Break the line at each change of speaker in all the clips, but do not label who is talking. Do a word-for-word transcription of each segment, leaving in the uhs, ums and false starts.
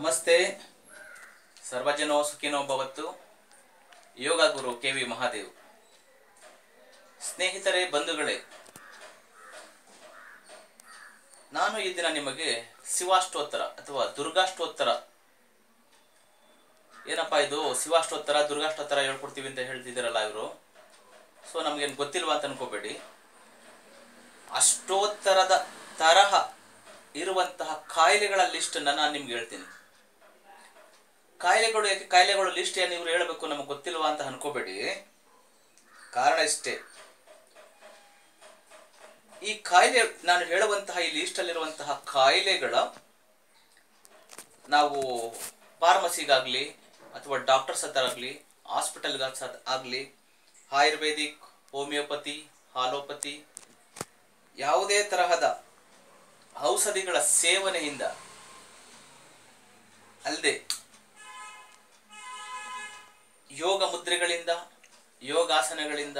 ನಮಸ್ತೆ. ಸರ್ವಜನೋ ಸುಖಿನೋ ಭವತ್ತು. ಯೋಗ ಗುರು ಕೆ ವಿ ಮಹಾದೇವ್. ಸ್ನೇಹಿತರೆ, ಬಂಧುಗಳೇ, ನಾನು ಈ ದಿನ ನಿಮಗೆ ಶಿವಾಷ್ಟೋತ್ತರ ಅಥವಾ ದುರ್ಗಾಷ್ಟೋತ್ತರ, ಏನಪ್ಪಾ ಇದು ಶಿವಾಷ್ಟೋತ್ತರ ದುರ್ಗಾಷ್ಟೋತ್ತರ ಹೇಳ್ಕೊಡ್ತೀವಿ ಅಂತ ಹೇಳ್ತಿದ್ದೀರಲ್ಲ ಇವರು. ಸೊ ನಮಗೇನು ಗೊತ್ತಿಲ್ವಾ ಅಂತ ಅನ್ಕೋಬೇಡಿ. ಅಷ್ಟೋತ್ತರದ ತರಹ ಇರುವಂತಹ ಕಾಯಿಲೆಗಳ ಲಿಸ್ಟನ್ನು ನಾನು ನಿಮ್ಗೆ ಹೇಳ್ತೀನಿ. ಕಾಯಿಲೆಗಳು ಯಾಕೆ ಕಾಯಿಲೆಗಳು ಲಿಸ್ಟ್ ಏನು ಇವರು ಹೇಳಬೇಕು ನಮಗೆ ಗೊತ್ತಿಲ್ವಾ ಅಂತ ಅನ್ಕೋಬೇಡಿ. ಕಾರಣ ಇಷ್ಟೇ, ಈ ಕಾಯಿಲೆ ನಾನು ಹೇಳುವಂತಹ ಈ ಲಿಸ್ಟಲ್ಲಿರುವಂತಹ ಕಾಯಿಲೆಗಳ ನಾವು ಫಾರ್ಮಸಿಗಾಗಲಿ ಅಥವಾ ಡಾಕ್ಟರ್ಸ್ ಹತ್ರ ಆಗಲಿ ಹಾಸ್ಪಿಟಲ್ಗೆ ಆಗಲಿ ಆಯುರ್ವೇದಿಕ್, ಹೋಮಿಯೋಪತಿ, ಹಾಲೋಪತಿ ಯಾವುದೇ ತರಹದ ಔಷಧಿಗಳ ಸೇವನೆಯಿಂದ ಅಲ್ಲದೆ ಯೋಗ ಮುದ್ರೆಗಳಿಂದ, ಯೋಗಾಸನಗಳಿಂದ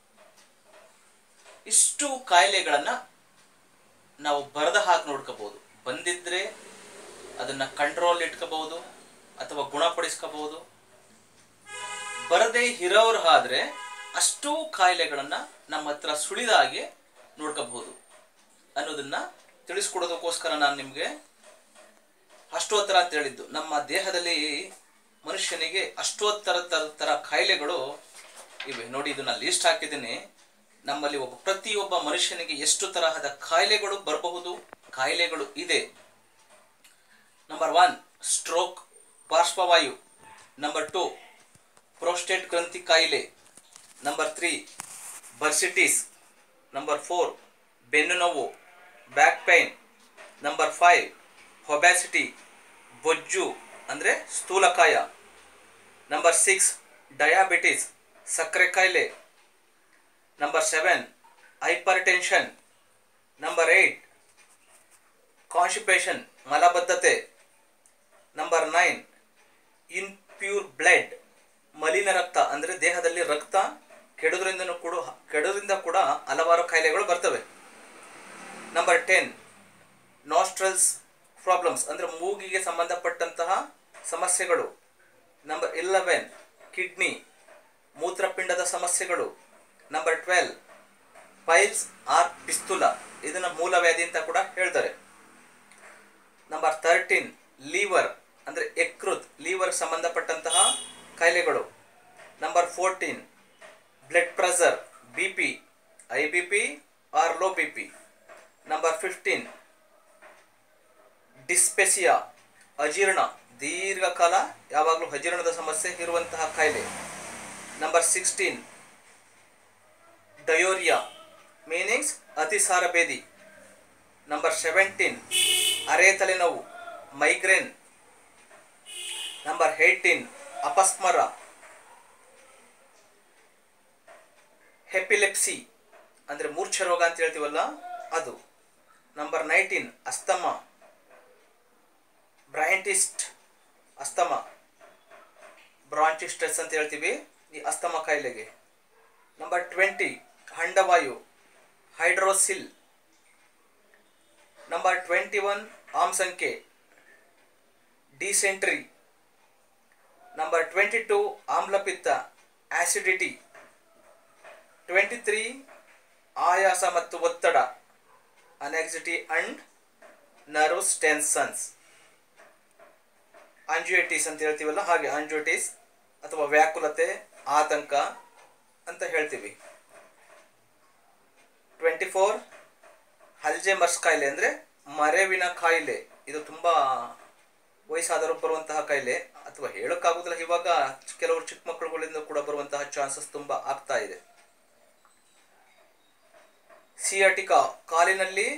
ಇಷ್ಟು ಕಾಯಿಲೆಗಳನ್ನು ನಾವು ಬರದ ಹಾಗೆ ನೋಡ್ಕೋಬಹುದು. ಬಂದಿದ್ರೆ ಅದನ್ನ ಕಂಟ್ರೋಲ್ ಇಟ್ಕೋಬಹುದು ಅಥವಾ ಗುಣಪಡಿಸ್ಕೋಬಹುದು. ಬರದೇ ಇರೋರು ಆದ್ರೆ ಅಷ್ಟು ಕಾಯಿಲೆಗಳನ್ನ ನಮ್ಮ ಹತ್ರ ಸುಳಿದಾಗೆ ನೋಡ್ಕೋಬಹುದು ಅನ್ನೋದನ್ನ ತಿಳಿಸ್ಕೊಡೋದಕ್ಕೋಸ್ಕರ ನಾನು ನಿಮಗೆ ಅಷ್ಟೋತ್ತರ ಅಂತ ಹೇಳಿದ್ದು. ನಮ್ಮ ದೇಹದಲ್ಲಿ ಮನುಷ್ಯನಿಗೆ ಅಷ್ಟೋತ್ತರ ತರ ಕಾಯಿಲೆಗಳು ಇವೆ. ನೋಡಿ, ಇದನ್ನ ಲಿಸ್ಟ್ ಹಾಕಿದ್ದೀನಿ. ನಮ್ಮಲ್ಲಿ ಒಬ್ಬ ಪ್ರತಿಯೊಬ್ಬ ಮನುಷ್ಯನಿಗೆ ಎಷ್ಟು ತರಹದ ಕಾಯಿಲೆಗಳು ಬರಬಹುದು, ಕಾಯಿಲೆಗಳು ಇದೆ. ನಂಬರ್ ಒನ್, ಸ್ಟ್ರೋಕ್, ಪಾರ್ಶ್ವವಾಯು. ನಂಬರ್ ಟು, ಪ್ರೋಸ್ಟೇಟ್ ಗ್ರಂಥಿ ಕಾಯಿಲೆ. Number three, bursitis. Number four, ಬೆನ್ನು ನೋವು, back pain. Number five, obesity, ಬೊಜ್ಜು ಅಂದರೆ ಸ್ಥೂಲಕಾಯ. ನಂಬರ್ ಸಿಕ್ಸ್, ಡಯಾಬಿಟಿಸ್, ಸಕ್ಕರೆ ಕಾಯಿಲೆ. Number seven, hypertension. Number eight, constipation, ಮಲಬದ್ಧತೆ. ನಂಬರ್ ನೈನ್, ಇನ್ಪ್ಯೂರ್ ಬ್ಲಡ್, ಮಲಿನ ರಕ್ತ ಅಂದರೆ ದೇಹದಲ್ಲಿ ರಕ್ತ ಕೆಡೋದ್ರಿಂದ ಕೂಡ ಕೆಡೋದ್ರಿಂದ ಕೂಡ ಹಲವಾರು ಕಾಯಿಲೆಗಳು ಬರ್ತವೆ. ನಂಬರ್ ಟೆನ್, ನಾಸ್ಟ್ರಲ್ಸ್ ಪ್ರಾಬ್ಲಮ್ಸ್ ಅಂದರೆ ಮೂಗಿಗೆ ಸಂಬಂಧಪಟ್ಟಂತಹ ಸಮಸ್ಯೆಗಳು. ನಂಬರ್ ಇಲೆವೆನ್, ಕಿಡ್ನಿ, ಮೂತ್ರಪಿಂಡದ ಸಮಸ್ಯೆಗಳು. Number twelve, piles or fistula, ಇದನ್ನ ಮೂಲವ್ಯಾಧಿ ಅಂತ ಕೂಡ ಹೇಳ್ತಾರೆ. ನಂಬರ್ ತರ್ಟೀನ್, ಲಿವರ್ ಅಂದರೆ ಯಕೃತ್, ಲಿವರ್ ಸಂಬಂಧಪಟ್ಟಂತಹ ಕಾಯಿಲೆಗಳು. Number fourteen, blood pressure, B P, high B P or low B P. Number fifteen, dyspepsia, ಅಜೀರ್ಣ, ದೀರ್ಘಕಾಲ ಯಾವಾಗಲೂ ಅಜೀರ್ಣದ ಸಮಸ್ಯೆ ಇರುವಂತಹ ಕಾಯಿಲೆ. ನಂಬರ್ ಸಿಕ್ಸ್ಟೀನ್, ಡಯೋರಿಯಾ ಮೀನಿಂಗ್ಸ್ ಅತಿಸಾರ ಭೇದಿ. ನಂಬರ್ ಸೆವೆಂಟೀನ್, ಅರೆ ತಲೆನೋವು, ಮೈಗ್ರೇನ್. ನಂಬರ್ ಏಯ್ಟೀನ್, ಅಪಸ್ಮರ, ಹೆಪಿಲೆಪ್ಸಿ ಅಂದರೆ ಮೂರ್ಛೆ ರೋಗ ಅಂತ ಹೇಳ್ತೀವಲ್ಲ ಅದು. Number nineteen, asthma, bronchitis, asthma, bronchitis ಅಂತ ಹೇಳ್ತೀವಿ ಈ ಅಸ್ತಮ ಕಾಯಿಲೆಗೆ. ನಂಬರ್ ಟ್ವೆಂಟಿ, ಅಂಡವಾಯು, ಹೈಡ್ರೋಸಿಲ್. ನಂಬರ್ ಟ್ವೆಂಟಿ ಒನ್, ಆಮ್ಸಂಖ್ಯೆ, ಡಿಸೆಂಟ್ರಿ. ನಂಬರ್ ಟ್ವೆಂಟಿ ಟೂ, ಆಮ್ಲಪಿತ್ತ, ಆಸಿಡಿಟಿ. ಟ್ವೆಂಟಿ ತ್ರೀ, ಆಯಾಸ ಮತ್ತು ಒತ್ತಡ, ಅನೆಕ್ಸಿಟಿ ಅಂಡ್ ನರ್ವ್ಸ್ ಟೆನ್ಷನ್ಸ್. ಆಂಜಿಯೋಟಿಸ್ ಅಂತ ಹೇಳ್ತೀವಲ್ಲ ಹಾಗೆ ಆಂಜಿಯೋಟಿಸ್ ಅಥವಾ ವ್ಯಾಕುಲತೆ, ಆತಂಕ ಅಂತ ಹೇಳ್ತೀವಿ. ಟ್ವೆಂಟಿ ಫೋರ್, ಅಲ್ಝೈಮರ್ಸ್ ಕಾಯಿಲೆ ಅಂದರೆ ಮರೆವಿನ ಕಾಯಿಲೆ. ಇದು ತುಂಬ ವಯಸ್ಸಾದರೂ ಬರುವಂತಹ ಕಾಯಿಲೆ, ಅಥವಾ ಹೇಳೋಕ್ಕಾಗೋದಿಲ್ಲ, ಇವಾಗ ಕೆಲವರು ಚಿಕ್ಕ ಮಕ್ಕಳುಗಳಿಂದ ಕೂಡ ಬರುವಂತಹ ಚಾನ್ಸಸ್ ತುಂಬ ಆಗ್ತಾ ಇದೆ. ಸಿಯಾಟಿಕಾ, ಕಾಲಿನಲ್ಲಿ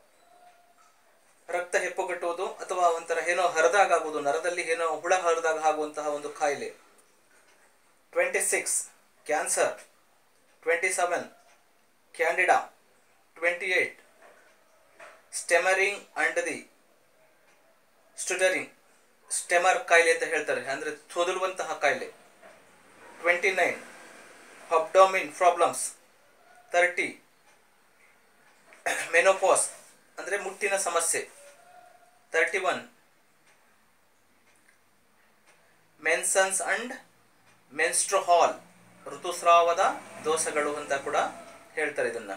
ರಕ್ತ ಹೆಪ್ಪುಗಟ್ಟುವುದು ಅಥವಾ ಒಂಥರ ಏನೋ ಹರಿದಾಗ ಆಗುವುದು, ನರದಲ್ಲಿ ಏನೋ ಹುಳ ಹರಿದಾಗ ಆಗುವಂತಹ ಒಂದು ಕಾಯಿಲೆ. Twenty six, cancer. Twenty seven, candida. Twenty eight, stammering and the stuttering, stammer ಕಾಯಿಲೆ ಅಂತ ಹೇಳ್ತಾರೆ, ಅಂದರೆ ತೊದಲುವಂತಹ ಕಾಯಿಲೆ. Twenty nine, abdomen problems. Thirty, menopause ಅಂದರೆ ಮುಟ್ಟಿನ ಸಮಸ್ಯೆ. Thirty one, menses and menstrual ಋತುಸ್ರಾವದ ದೋಷಗಳು ಅಂತ ಕೂಡ ಹೇಳ್ತಾರೆ ಇದನ್ನ.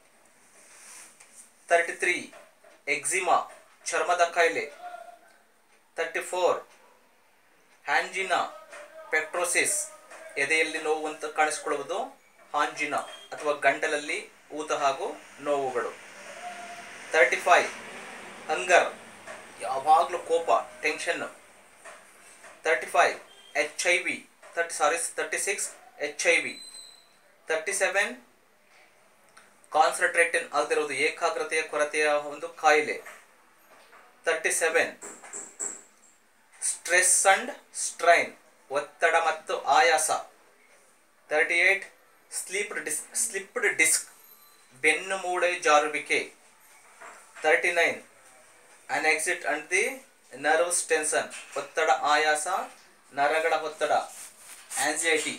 ತರ್ಟಿ ತ್ರೀ ಎಕ್ಸಿಮಾ ಚರ್ಮದ ಕಾಯಿಲೆ. ತರ್ಟಿ ಫೋರ್ ಹ್ಯಾಂಜಿನಾ ಪೆಕ್ಟ್ರೋಸಿಸ್ ಎದೆಯಲ್ಲಿ ನೋವು ಅಂತ ಕಾಣಿಸಿಕೊಳ್ಳುವುದು ಹಾಂಜಿನಾ ಅಥವಾ ಗಂಟಲಲ್ಲಿ ಊತ ಹಾಗೂ ನೋವುಗಳು. ತರ್ಟಿ ಫೈವ್ ಹಂಗರ್ ಯಾವಾಗಲೂ ಕೋಪ tension. Thirty five H I V thirty sorry thirty six H I V. Thirty seven concentration ಆಗದಿರುವುದು ಏಕಾಗ್ರತೆಯ ಕೊರತೆಯ ಒಂದು ಕಾಯಿಲೆ. Thirty seven stress and strain ಒತ್ತಡ ಮತ್ತು ಆಯಾಸ. Thirty eight slipped disc slipped disc ಬೆನ್ನು ಮೂಳೆ ಜಾರುವಿಕೆ. Thirty nine anxiety and the nerves tension ಒತ್ತಡ ಆಯಾಸ ನರಗಳ ಒತ್ತಡ anxiety.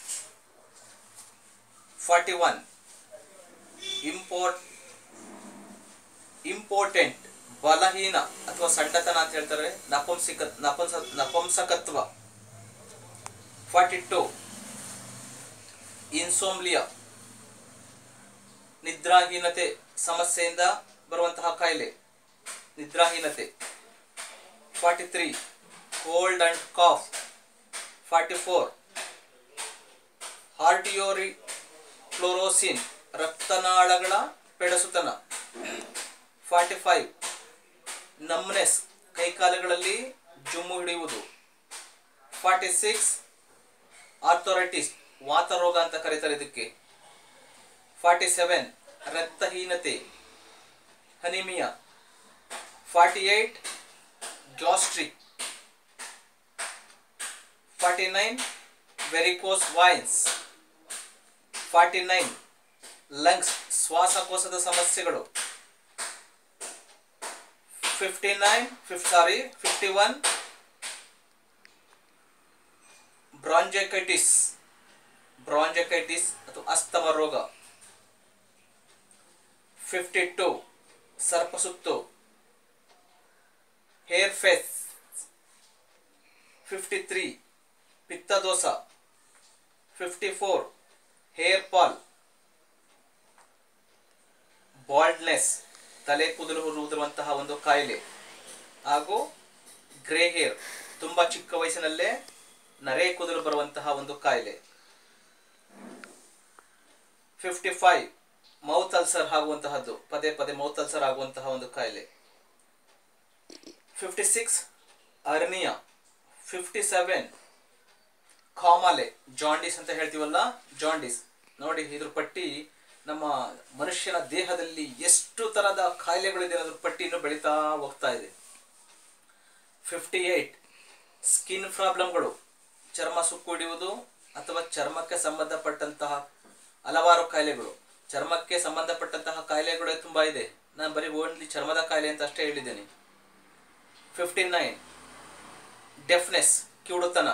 Forty one import important ಬಲಹೀನ ಅಥವಾ ಸಣ್ಣತನ ಅಂತ ಹೇಳ್ತಾರೆ ನಪುಂಸಿಕ ನಪುಂಸ ನಪುಂಸಕತ್ವ. ಫಾರ್ಟಿ ಟು ಇನ್ಸೋಮ್ಲಿಯಾ ನಿದ್ರಾಹೀನತೆ ಸಮಸ್ಯೆಯಿಂದ ಬರುವಂತಹ ಕಾಯಿಲೆ ನಿದ್ರಾಹೀನತೆ. Forty three cold and cough. Forty four arteriosclerosis ರಕ್ತನಾಳಗಳ ಪೆಡಸುತನ. ಫಾರ್ಟಿ ಫೈವ್ ನಮ್ನೆಸ್ ಕೈಕಾಲುಗಳಲ್ಲಿ ಜುಮ್ಮು ಹಿಡಿಯುವುದು. ಫಾರ್ಟಿ ಸಿಕ್ಸ್ ಆರ್ಥೋರೈಟಿಸ್ ವಾತರೋಗ ಅಂತ ಕರೀತಾರೆ ಇದಕ್ಕೆ. ಫಾರ್ಟಿ ಸೆವೆನ್ ರಕ್ತಹೀನತೆ anaemia. Forty eight gastric. Forty nine varicose veins. Forty nine lungs ಶ್ವಾಸಕೋಶದ ಸಮಸ್ಯೆಗಳು. Fifty nine sorry fifty one bronchitis bronchitis ಅಥವಾ ಅಸ್ತಮ ರೋಗ. ಫಿಫ್ಟಿ ಟು ಸರ್ಪಸುತ್ತು ಹೇರ್ ಫೇಸ್. ಫಿಫ್ಟಿ ತ್ರೀ ಪಿತ್ತದೋಷ. Fifty four hair fall baldness ತಲೆ ಕೂದಲು ಉದುರುವಂತಹ ಒಂದು ಕಾಯಿಲೆ ಹಾಗೂ ಗ್ರೇ ಹೇರ್ ತುಂಬಾ ಚಿಕ್ಕ ವಯಸ್ಸಿನಲ್ಲೇ ನರೆ ಕೂದಲು ಬರುವಂತಹ ಒಂದು ಕಾಯಿಲೆ. ಫಿಫ್ಟಿ ಫೈವ್ ಮೌತ್ ಅಲ್ಸರ್ ಆಗುವಂತಹದ್ದು ಪದೇ ಪದೇ ಮೌತ್ ಅಲ್ಸರ್ ಆಗುವಂತಹ ಒಂದು ಕಾಯಿಲೆ. Fifty six hernia. Fifty seven ಕಾಮಾಲೆ ಜಾಂಡಿಸ್ ಅಂತ ಹೇಳ್ತೀವಲ್ಲ ಜಾಂಡಿಸ್. ನೋಡಿ ಇದ್ರ ಪಟ್ಟಿ ನಮ್ಮ ಮನುಷ್ಯನ ದೇಹದಲ್ಲಿ ಎಷ್ಟು ತರದ ಕಾಯಿಲೆಗಳಿದೆ ಅನ್ನೋದ್ರ ಪಟ್ಟಿ ಇನ್ನು ಬೆಳೀತಾ ಹೋಗ್ತಾ ಇದೆ. ಫಿಫ್ಟಿ ಏಟ್ ಸ್ಕಿನ್ ಪ್ರಾಬ್ಲಮ್ಗಳು ಚರ್ಮ ಸುಕ್ಕು ಹಿಡಿಯುವುದು ಅಥವಾ ಚರ್ಮಕ್ಕೆ ಸಂಬಂಧಪಟ್ಟಂತಹ ಹಲವಾರು ಕಾಯಿಲೆಗಳು. ಚರ್ಮಕ್ಕೆ ಸಂಬಂಧಪಟ್ಟಂತಹ ಕಾಯಿಲೆಗಳು ತುಂಬಾ ಇದೆ. ನಾನು ಬರೀ ಓನ್ಲಿ ಚರ್ಮದ ಕಾಯಿಲೆ ಅಂತ ಅಷ್ಟೇ ಹೇಳಿದ್ದೇನೆ. ಫಿಫ್ಟಿ ನೈನ್ ಡೆಫ್ನೆಸ್ ಕಿವುಡುತನ.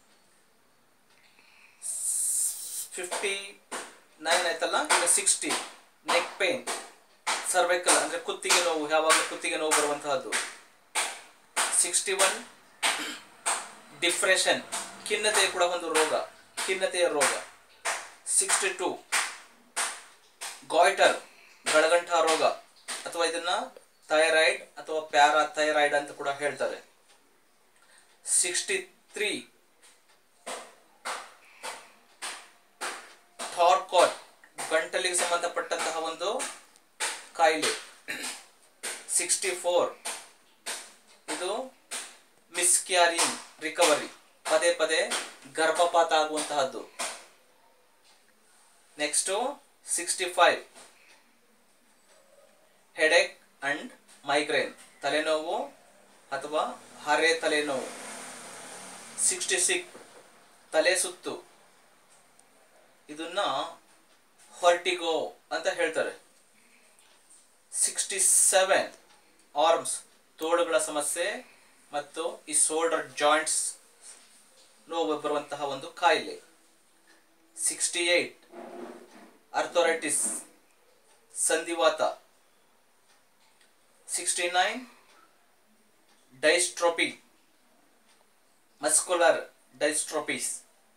ಫಿಫ್ಟಿ ನೈನ್ ಆಯ್ತಲ್ಲ, ಈಗ ಸಿಕ್ಸ್ಟಿ ನೆಕ್ ಪೇನ್ ಸರ್ವೈಕಲ್ ಅಂದ್ರೆ ಕುತ್ತಿಗೆ ನೋವು, ಯಾವಾಗಲೂ ಕುತ್ತಿಗೆ ನೋವು ಬರುವಂತಹದ್ದು. ಸಿಕ್ಸ್ಟಿ ಒನ್ ಡಿಪ್ರೆಷನ್ ಖಿನ್ನತೆಯ ಕೂಡ ಒಂದು ರೋಗ, ಖಿನ್ನತೆಯ ರೋಗ. ಸಿಕ್ಸ್ಟಿ ಟೂ ಗಾಯ್ಟರ್ ಗಳಗಂಠ ರೋಗ ಅಥವಾ ಇದನ್ನ ಥೈರಾಯ್ಡ್ ಅಥವಾ ಪ್ಯಾರಾ ಥೈರಾಯ್ಡ್ ಅಂತ ಕೂಡ ಹೇಳ್ತಾರೆ. ಸಿಕ್ಸ್ಟಿ ತ್ರೀ ಥಾರ್ಕಾಟ್ ಗಂಟಲಿಗೆ ಸಂಬಂಧಪಟ್ಟಂತಹ ಒಂದು ಕಾಯಿಲೆ. ಸಿಕ್ಸ್ಟಿ ಫೋರ್ ಇದು ಮಿಸ್ಕ್ಯಾರಿಂಗ್ ರಿಕವರಿ, ಪದೇ ಪದೇ ಗರ್ಭಪಾತ ಆಗುವಂತಹದ್ದು. Next sixty five headache and migraine ತಲೆನೋವು ಅಥವಾ ಹರೆ ತಲೆನೋವು. ಸಿಕ್ಸ್ಟಿ ಸಿಕ್ಸ್ ತಲೆ ಸುತ್ತು, ಇದನ್ನ ಹೊರ್ಟಿಗೋ ಅಂತ ಹೇಳ್ತಾರೆ. ಸಿಕ್ಸ್ಟಿ ಸೆವೆನ್ ಆರ್ಮ್ಸ್ ತೋಳುಗಳ ಸಮಸ್ಯೆ ಮತ್ತು ಈ ಶೋಲ್ಡರ್ ಜಾಯಿಂಟ್ಸ್ ನೋವು ಬರುವಂತಹ ಒಂದು ಕಾಯಿಲೆ. ಸಿಕ್ಸ್ಟಿ ಏಟ್ ಅರ್ಥೋರೈಟಿಸ್ ಸಂಧಿವಾತ. Sixty nine dystrophy muscular dystrophies.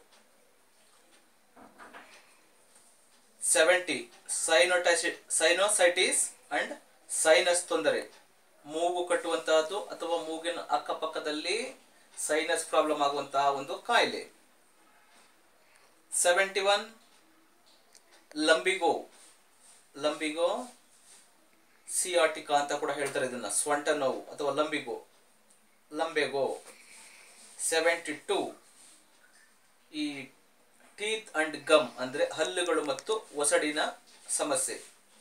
Seventy sinusitis sinusitis and sinus ತೊಂದರೆ, ಮೂಗು ಕಟ್ಟುವಂತಹದ್ದು ಅಥವಾ ಮೂಗಿನ ಅಕ್ಕಪಕ್ಕದಲ್ಲಿ ಸೈನಸ್ ಪ್ರಾಬ್ಲಮ್ ಆಗುವಂತಹ ಒಂದು ಕಾಯಿಲೆ. Seventy one ಲಂಬಿಗೋ. ಲಂಬಿಗೋ ಸಿಯಾಟಿಕಾ ಅಂತ ಕೂಡ ಹೇಳ್ತಾರೆ ಇದನ್ನ, ಸ್ವಂಟ ನೋವು ಅಥವಾ ಲಂಬಿಗೋ, ಲಂಬೆಗೋ. ಸೆವೆಂಟಿ ಟೂ ಈ ಟೀತ್ ಅಂಡ್ ಗಮ್ ಅಂದ್ರೆ ಹಲ್ಲುಗಳು ಮತ್ತು ಒಸಡಿನ ಸಮಸ್ಯೆ.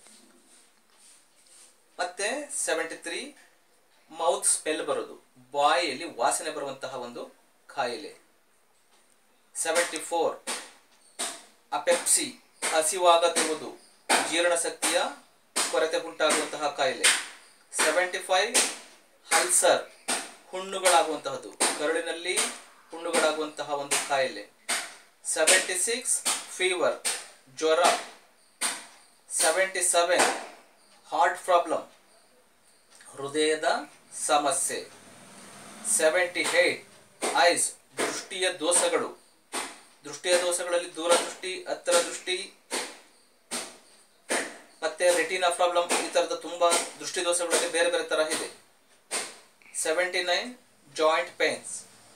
ಮತ್ತೆ ಸೆವೆಂಟಿ ತ್ರೀ ಮೌತ್ ಸ್ಮೆಲ್ ಬರೋದು, ಬಾಯಿಯಲ್ಲಿ ವಾಸನೆ ಬರುವಂತಹ ಒಂದು ಕಾಯಿಲೆ. ಸೆವೆಂಟಿ ಫೋರ್ ಅಪೆಪ್ಸಿ, ಹಸಿವಾಗದಿರುವುದು, ಜೀರ್ಣಶಕ್ತಿಯ ಕೊರತೆ ಉಂಟಾಗುವಂತಹ ಕಾಯಿಲೆ. ಸೆವೆಂಟಿ ಫೈವ್ ಅಲ್ಸರ್, ಹುಣ್ಣುಗಳಾಗುವಂತಹದ್ದು, ಕರುಳಿನಲ್ಲಿ ಹುಣ್ಣುಗಳಾಗುವಂತಹ ಒಂದು ಕಾಯಿಲೆ. ಸೆವೆಂಟಿ ಸಿಕ್ಸ್ ಫೀವರ್, ಜ್ವರ. ಸೆವೆಂಟಿ ಸೆವೆನ್ ಹಾರ್ಟ್ ಪ್ರಾಬ್ಲಮ್, ಹೃದಯದ ಸಮಸ್ಯೆ. ಸೆವೆಂಟಿ ಏಟ್ ಐಸ್, ದೃಷ್ಟಿಯ ದೋಷಗಳು. ದೃಷ್ಟಿಯ ದೋಷಗಳಲ್ಲಿ ದೂರದೃಷ್ಟಿ, ಹತ್ತಿರ ದೃಷ್ಟಿ, ಮತ್ತೆ ರೆಟಿನಾ ಪ್ರಾಬ್ಲಮ್, ಈ ತರದ ತುಂಬಾ ದೃಷ್ಟಿ ದೋಷಗಳಲ್ಲಿ ಬೇರೆ ಬೇರೆ ತರ ಇದೆ. Seventy nine joint pains.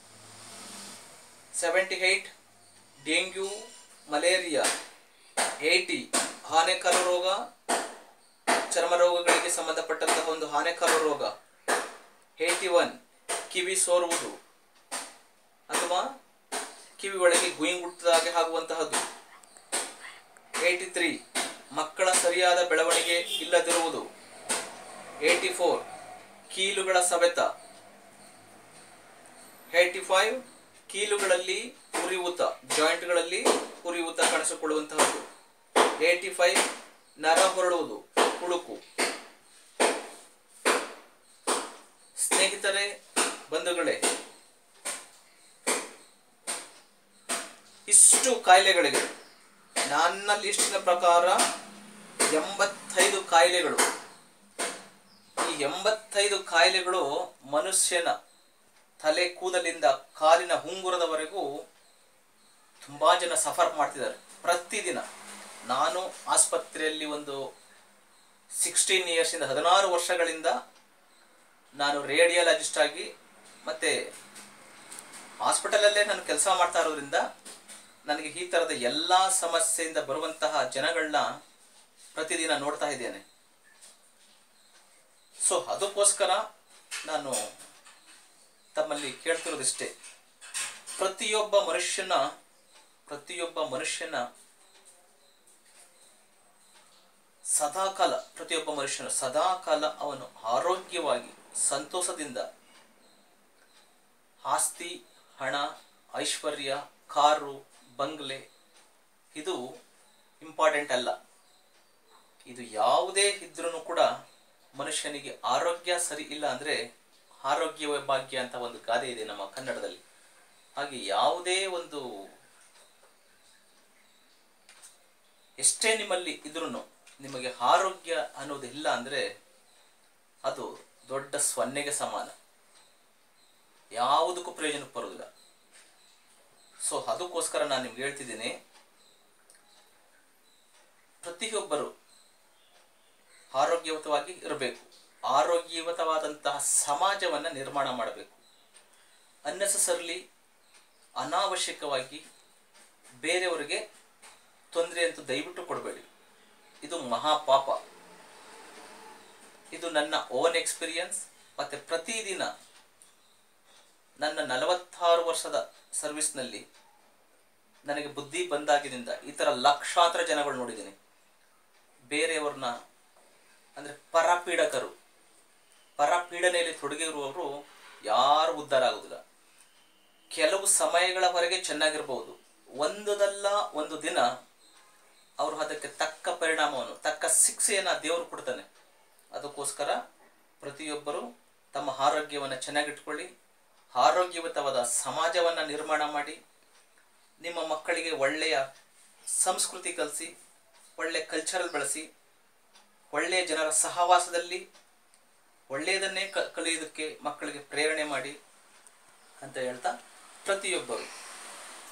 Seventy eight dengue, malaria. Eighty ಆನೆಕರು ರೋಗ, ಚರ್ಮ ರೋಗಗಳಿಗೆ ಸಂಬಂಧಪಟ್ಟಂತಹ ಒಂದು ಆನೆಕರು ರೋಗ. ಏಯ್ಟಿ ಒನ್ ಕಿವಿ ಸೋರುವುದು ಅಥವಾ ಕಿವಿ ಒಳಗೆ ಗುಯಿಂಗುಟ್ಟದಾಗೆ ಆಗುವಂತಹದ್ದು. ಏಯ್ಟಿ ತ್ರೀ ಮಕ್ಕಳ ಸರಿಯಾದ ಬೆಳವಣಿಗೆ ಇಲ್ಲದಿರುವುದು. ಏಯ್ಟಿ ಫೋರ್ ಕೀಲುಗಳ ಸವೆತ. ಏಯ್ಟಿ ಫೈವ್ ಕೀಲುಗಳಲ್ಲಿ ಉರಿಯೂತ, ಜಾಯಿಂಟ್ಗಳಲ್ಲಿ ಉರಿಯೂತ ಕಾಣಿಸಿಕೊಳ್ಳುವಂತಹದ್ದು. ಏಯ್ಟಿ ಫೈವ್ ನರ ಹೊರಡುವುದು, ಹುಳುಕು. ಸ್ನೇಹಿತರೆ, ಬಂಧುಗಳೇ, ಇಷ್ಟು ಕಾಯಿಲೆಗಳಿಗೆ ನನ್ನ ಲಿಸ್ಟಿನ ಪ್ರಕಾರ ಎಂಬತ್ತೈದು ಕಾಯಿಲೆಗಳು. ಈ ಎಂಬತ್ತೈದು ಕಾಯಿಲೆಗಳು ಮನುಷ್ಯನ ತಲೆ ಕೂದಲಿಂದ ಕಾಲಿನ ಉಂಗುರದವರೆಗೂ ತುಂಬಾ ಜನ ಸಫರ್ ಮಾಡ್ತಿದ್ದಾರೆ ಪ್ರತಿದಿನ. ನಾನು ಆಸ್ಪತ್ರೆಯಲ್ಲಿ ಒಂದು ಸಿಕ್ಸ್ಟೀನ್ ಇಯರ್ಸ್ ಇಂದ ಹದಿನಾರು ವರ್ಷಗಳಿಂದ ನಾನು ರೇಡಿಯಾಲಜಿಸ್ಟ್ ಆಗಿ ಮತ್ತೆ ಹಾಸ್ಪಿಟಲಲ್ಲೇ ನಾನು ಕೆಲಸ ಮಾಡ್ತಾ ಇರೋದ್ರಿಂದ ನನಗೆ ಈ ತರದ ಎಲ್ಲಾ ಸಮಸ್ಯೆಯಿಂದ ಬರುವಂತಹ ಜನಗಳನ್ನ ಪ್ರತಿದಿನ ನೋಡ್ತಾ ಇದ್ದೇನೆ. ಸೊ ಅದಕ್ಕೋಸ್ಕರ ನಾನು ತಮ್ಮಲ್ಲಿ ಕೇಳ್ತಿರೋದಿಷ್ಟೇ, ಪ್ರತಿಯೊಬ್ಬ ಮನುಷ್ಯನ ಪ್ರತಿಯೊಬ್ಬ ಮನುಷ್ಯನ ಸದಾಕಾಲ ಪ್ರತಿಯೊಬ್ಬ ಮನುಷ್ಯನ ಸದಾಕಾಲ ಅವನು ಆರೋಗ್ಯವಾಗಿ ಸಂತೋಷದಿಂದ, ಆಸ್ತಿ, ಹಣ, ಐಶ್ವರ್ಯ, ಕಾರು, ಬಂಗ್ಲೆ ಇದು ಇಂಪಾರ್ಟೆಂಟ್ ಅಲ್ಲ. ಇದು ಯಾವುದೇ ಇದ್ರೂ ಕೂಡ ಮನುಷ್ಯನಿಗೆ ಆರೋಗ್ಯ ಸರಿ ಇಲ್ಲ ಅಂದ್ರೆ ಆರೋಗ್ಯವೇ ಭಾಗ್ಯ ಅಂತ ಒಂದು ಗಾದೆ ಇದೆ ನಮ್ಮ ಕನ್ನಡದಲ್ಲಿ. ಹಾಗೆ ಯಾವುದೇ ಒಂದು ಎಷ್ಟೇ ನಿಮ್ಮಲ್ಲಿ ಇದ್ರೂ ನಿಮಗೆ ಆರೋಗ್ಯ ಅನ್ನೋದು ಇಲ್ಲ ಅಂದ್ರೆ ಅದು ದೊಡ್ಡ ಸೊನ್ನೆಗೆ ಸಮಾನ, ಯಾವುದಕ್ಕೂ ಪ್ರಯೋಜನಕ್ಕೆ ಬರೋದಿಲ್ಲ. ಸೊ ಅದಕ್ಕೋಸ್ಕರ ನಾನು ನಿಮ್ಗೆ ಹೇಳ್ತಿದ್ದೀನಿ, ಪ್ರತಿಯೊಬ್ಬರು ಆರೋಗ್ಯಯುತವಾಗಿ ಇರಬೇಕು, ಆರೋಗ್ಯಯುತವಾದಂತಹ ಸಮಾಜವನ್ನು ನಿರ್ಮಾಣ ಮಾಡಬೇಕು. ಅನ್ನೆಸೆಸರ್ಲಿ ಅನಾವಶ್ಯಕವಾಗಿ ಬೇರೆಯವರಿಗೆ ತೊಂದರೆ ಅಂತೂ ದಯವಿಟ್ಟು ಕೊಡಬೇಡಿ. ಇದು ಮಹಾಪಾಪ. ಇದು ನನ್ನ ಓನ್ ಎಕ್ಸ್ಪೀರಿಯನ್ಸ್. ಮತ್ತೆ ಪ್ರತಿದಿನ ನನ್ನ ನಲವತ್ತಾರು ವರ್ಷದ ಸರ್ವಿಸ್ನಲ್ಲಿ ನನಗೆ ಬುದ್ಧಿ ಬಂದಾಗಿನಿಂದ ಈ ಥರ ಲಕ್ಷಾಂತರ ಜನಗಳು ನೋಡಿದ್ದೀನಿ. ಬೇರೆಯವ್ರನ್ನ ಅಂದರೆ ಪರಪೀಡಕರು, ಪರಪೀಡನೆಯಲ್ಲಿ ತೊಡಗಿರುವವರು ಯಾರು ಉದ್ಧಾರ ಆಗುವುದಿಲ್ಲ. ಕೆಲವು ಸಮಯಗಳವರೆಗೆ ಚೆನ್ನಾಗಿರ್ಬೋದು, ಒಂದದಲ್ಲ ಒಂದು ದಿನ ಅವರು ಅದಕ್ಕೆ ತಕ್ಕ ಪರಿಣಾಮವನ್ನು, ತಕ್ಕ ಶಿಕ್ಷೆಯನ್ನು ದೇವರು ಕೊಡ್ತಾನೆ. ಅದಕ್ಕೋಸ್ಕರ ಪ್ರತಿಯೊಬ್ಬರು ತಮ್ಮ ಆರೋಗ್ಯವನ್ನು ಚೆನ್ನಾಗಿಟ್ಕೊಳ್ಳಿ, ಆರೋಗ್ಯಯುತವಾದ ಸಮಾಜವನ್ನು ನಿರ್ಮಾಣ ಮಾಡಿ, ನಿಮ್ಮ ಮಕ್ಕಳಿಗೆ ಒಳ್ಳೆಯ ಸಂಸ್ಕೃತಿ ಕಲಿಸಿ, ಒಳ್ಳೆಯ ಕಲ್ಚರಲ್ ಬೆಳೆಸಿ, ಒಳ್ಳೆಯ ಜನರ ಸಹವಾಸದಲ್ಲಿ ಒಳ್ಳೆಯದನ್ನೇ ಕ ಕಲಿಯೋದಕ್ಕೆ ಮಕ್ಕಳಿಗೆ ಪ್ರೇರಣೆ ಮಾಡಿ ಅಂತ ಹೇಳ್ತಾ, ಪ್ರತಿಯೊಬ್ಬರು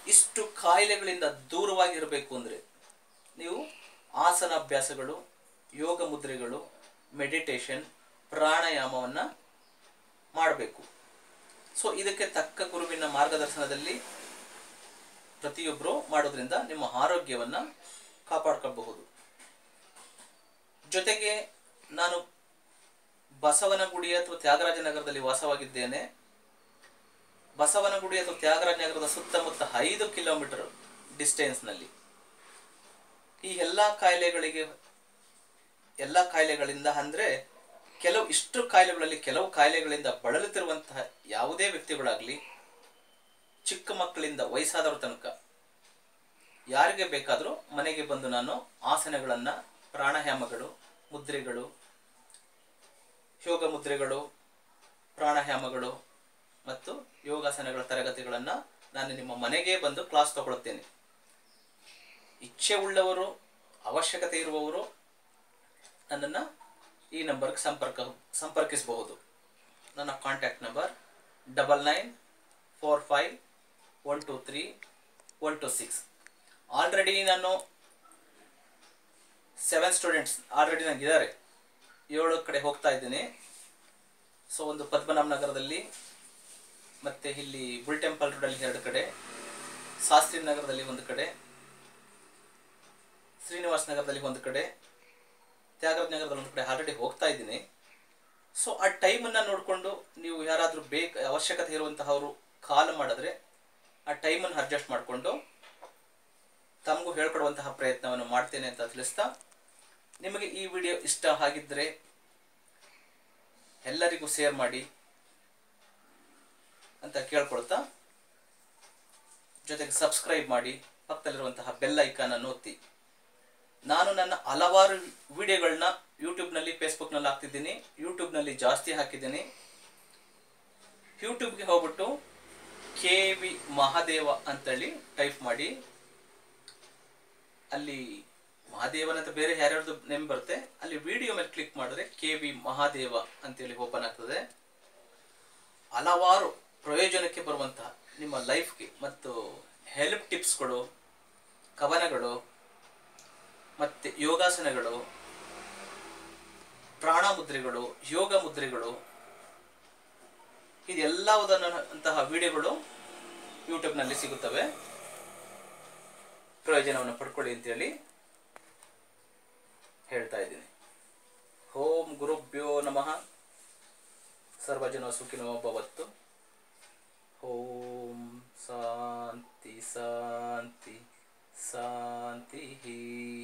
ಇಷ್ಟು ಕಾಯಿಲೆಗಳಿಂದ ದೂರವಾಗಿರಬೇಕು ಅಂದರೆ ನೀವು ಆಸನ ಅಭ್ಯಾಸಗಳು, ಯೋಗ ಮುದ್ರೆಗಳು, ಮೆಡಿಟೇಷನ್, ಪ್ರಾಣಾಯಾಮವನ್ನು ಮಾಡಬೇಕು. ಸೊ ಇದಕ್ಕೆ ತಕ್ಕ ಗುರುವಿನ ಮಾರ್ಗದರ್ಶನದಲ್ಲಿ ಪ್ರತಿಯೊಬ್ಬರು ಮಾಡೋದ್ರಿಂದ ನಿಮ್ಮ ಆರೋಗ್ಯವನ್ನು ಕಾಪಾಡ್ಕೊಳ್ಬಹುದು. ಜೊತೆಗೆ ನಾನು ಬಸವನಗುಡಿ ಅಥವಾ ತ್ಯಾಗರಾಜನಗರದಲ್ಲಿ ವಾಸವಾಗಿದ್ದೇನೆ. ಬಸವನಗುಡಿ ಅಥವಾ ತ್ಯಾಗರಾಜನಗರದ ಸುತ್ತಮುತ್ತ ಐದು ಕಿಲೋಮೀಟರ್ ಡಿಸ್ಟೆನ್ಸ್ನಲ್ಲಿ ಈ ಎಲ್ಲ ಕಾಯಿಲೆಗಳಿಗೆ ಎಲ್ಲ ಕಾಯಿಲೆಗಳಿಂದ ಅಂದರೆ ಕೆಲವು ಇಷ್ಟು ಕಾಯಿಲೆಗಳಲ್ಲಿ ಕೆಲವು ಕಾಯಿಲೆಗಳಿಂದ ಬಳಲುತ್ತಿರುವಂತಹ ಯಾವುದೇ ವ್ಯಕ್ತಿಗಳಾಗಲಿ, ಚಿಕ್ಕ ಮಕ್ಕಳಿಂದ ವಯಸ್ಸಾದವ್ರ ತನಕ ಯಾರಿಗೆ ಬೇಕಾದರೂ ಮನೆಗೆ ಬಂದು ನಾನು ಆಸನಗಳನ್ನು, ಪ್ರಾಣಾಯಾಮಗಳು, ಮುದ್ರೆಗಳು, ಯೋಗ ಮುದ್ರೆಗಳು, ಪ್ರಾಣಾಯಾಮಗಳು ಮತ್ತು ಯೋಗಾಸನಗಳ ತರಗತಿಗಳನ್ನು ನಾನು ನಿಮ್ಮ ಮನೆಗೆ ಬಂದು ಕ್ಲಾಸ್ ತಗೊಳ್ತೇನೆ. ಇಚ್ಛೆ ಉಳ್ಳವರು, ಅವಶ್ಯಕತೆ ಇರುವವರು ನನ್ನನ್ನು ಈ ನಂಬರ್ಗೆ ಸಂಪರ್ಕ ಸಂಪರ್ಕಿಸಬಹುದು. ನನ್ನ contact number double nine four five one two three one two six. Already ನಾನು ಸೆವೆನ್ ಸ್ಟೂಡೆಂಟ್ಸ್ ಆಲ್ರೆಡಿ ನನಗಿದ್ದಾರೆ. ಏಳು ಕಡೆ ಹೋಗ್ತಾ ಇದ್ದೀನಿ. ಸೊ ಒಂದು ಪದ್ಮನಾಭ ನಗರದಲ್ಲಿ, ಮತ್ತು ಇಲ್ಲಿ ಬುಲ್ ಟೆಂಪಲ್ ರೋಡಲ್ಲಿ ಎರಡು ಕಡೆ, ಶಾಸ್ತ್ರಿ ನಗರದಲ್ಲಿ ಒಂದು ಕಡೆ, ಶ್ರೀನಿವಾಸ ನಗರದಲ್ಲಿ ಒಂದು ಕಡೆ, ತ್ಯಾಗರಾಜ ನಗರದಲ್ಲಿ ಒಂದು ಕಡೆ ಆಲ್ರೆಡಿ ಹೋಗ್ತಾ ಇದ್ದೀನಿ. ಸೊ ಆ ಟೈಮನ್ನು ನೋಡಿಕೊಂಡು ನೀವು ಯಾರಾದರೂ ಬೇಕು ಅವಶ್ಯಕತೆ ಇರುವಂತಹವರು ಕಾಲ್ ಮಾಡಿದ್ರೆ ಆ ಟೈಮನ್ನು ಅಡ್ಜಸ್ಟ್ ಮಾಡಿಕೊಂಡು ತಮಗೂ ಹೇಳ್ಕೊಡುವಂತಹ ಪ್ರಯತ್ನವನ್ನು ಮಾಡ್ತೇನೆ ಅಂತ ತಿಳಿಸ್ತಾ, ನಿಮಗೆ ಈ ವಿಡಿಯೋ ಇಷ್ಟ ಆಗಿದ್ದರೆ ಎಲ್ಲರಿಗೂ ಶೇರ್ ಮಾಡಿ ಅಂತ ಕೇಳ್ಕೊಳ್ತಾ, ಜೊತೆಗೆ ಸಬ್ಸ್ಕ್ರೈಬ್ ಮಾಡಿ, ಪಕ್ಕದಲ್ಲಿರುವಂತಹ ಬೆಲ್ ಐಕಾನ್ ಒತ್ತಿ. ನಾನು ನನ್ನ ಹಲವಾರು ವಿಡಿಯೋಗಳನ್ನ ಯೂಟ್ಯೂಬ್ನಲ್ಲಿ, ಫೇಸ್ಬುಕ್ನಲ್ಲಿ ಹಾಕ್ತಿದ್ದೀನಿ. ಯೂಟ್ಯೂಬ್ನಲ್ಲಿ ಜಾಸ್ತಿ ಹಾಕಿದ್ದೀನಿ. ಯೂಟ್ಯೂಬ್ಗೆ ಹೋಗ್ಬಿಟ್ಟು ಕೆ ವಿ ಮಹಾದೇವ ಅಂತೇಳಿ ಟೈಪ್ ಮಾಡಿ, ಅಲ್ಲಿ ಮಹಾದೇವನಂತ ಬೇರೆ ಯಾರ್ಯಾರ್ದು ನೇಮ್ ಬರುತ್ತೆ, ಅಲ್ಲಿ ವಿಡಿಯೋ ಮೇಲೆ ಕ್ಲಿಕ್ ಮಾಡಿದ್ರೆ ಕೆ ವಿ ಮಹಾದೇವ ಅಂತೇಳಿ ಓಪನ್ ಆಗ್ತದೆ. ಹಲವಾರು ಪ್ರಯೋಜನಕ್ಕೆ ಬರುವಂತಹ ನಿಮ್ಮ ಲೈಫ್ಗೆ ಮತ್ತು ಹೆಲ್ಪ್ ಟಿಪ್ಸ್ಗಳು, ಕವನಗಳು ಮತ್ತು ಯೋಗಾಸನಗಳು, ಪ್ರಾಣ ಮುದ್ರೆಗಳು, ಯೋಗ ಮುದ್ರೆಗಳು, ಇದೆಲ್ಲವುದಂತಹ ವಿಡಿಯೋಗಳು ಯೂಟ್ಯೂಬ್ನಲ್ಲಿ ಸಿಗುತ್ತವೆ. ಪ್ರಯೋಜನವನ್ನು ಪಡ್ಕೊಳ್ಳಿ ಅಂತೇಳಿ ಹೇಳ್ತಾ ಇದ್ದೀನಿ. ಓಂ ಗುರುಭ್ಯೋ ನಮಃ. ಸರ್ವಜನ ಸುಖಿನೋ ಭವತ್ತು. ಓಂ ಶಾಂತಿ ಶಾಂತಿ ಶಾಂತಿ.